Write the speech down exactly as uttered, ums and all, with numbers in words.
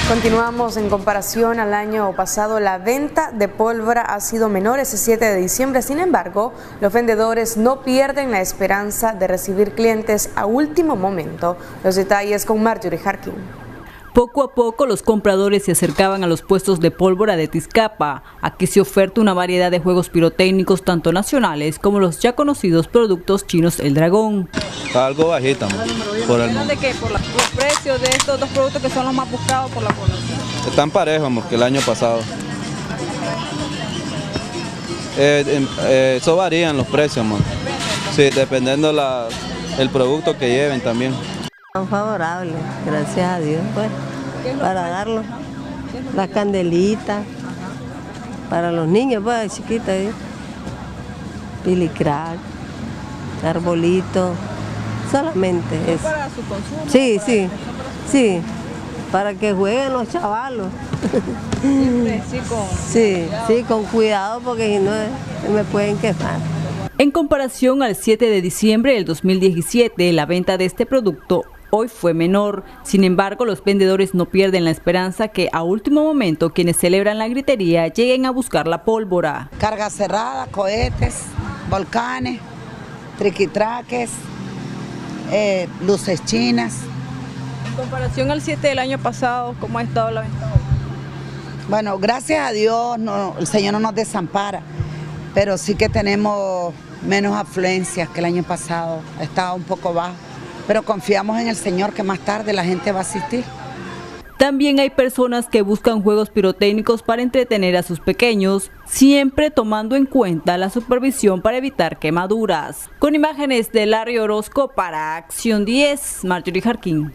Continuamos. En comparación al año pasado, la venta de pólvora ha sido menor ese siete de diciembre. Sin embargo, los vendedores no pierden la esperanza de recibir clientes a último momento. Los detalles con Marjorie Harkin. Poco a poco los compradores se acercaban a los puestos de pólvora de Tizcapa. Aquí se oferta una variedad de juegos pirotécnicos tanto nacionales como los ya conocidos productos chinos El Dragón. Algo bajita, por el ¿De qué? ¿Por la, los precios de estos dos productos que son los más buscados por la población? Están parejos que el año pasado. Eh, eh, eh, eso varían los precios, man. Sí, dependiendo la, el producto que lleven también. Son favorables, gracias a Dios, pues, para darlo. Las candelitas, para los niños, pues, chiquitos, ¿eh? Pilicrack, arbolito, solamente eso. ¿Para su consumo? Sí, sí, sí, para que jueguen los chavalos. Siempre, sí, con... Sí, sí, con cuidado porque si no se me pueden quemar. En comparación al siete de diciembre del dos mil diecisiete, la venta de este producto hoy fue menor. Sin embargo, los vendedores no pierden la esperanza que a último momento quienes celebran la gritería lleguen a buscar la pólvora. Carga cerrada, cohetes, volcanes, triquitraques, eh, luces chinas. En comparación al siete del año pasado, ¿cómo ha estado la venta? Bueno, gracias a Dios no, el Señor no nos desampara, pero sí que tenemos menos afluencias que el año pasado, estaba un poco bajo. Pero confiamos en el Señor que más tarde la gente va a asistir. También hay personas que buscan juegos pirotécnicos para entretener a sus pequeños, siempre tomando en cuenta la supervisión para evitar quemaduras. Con imágenes de Larry Orozco para Acción diez, Marjorie Harkin.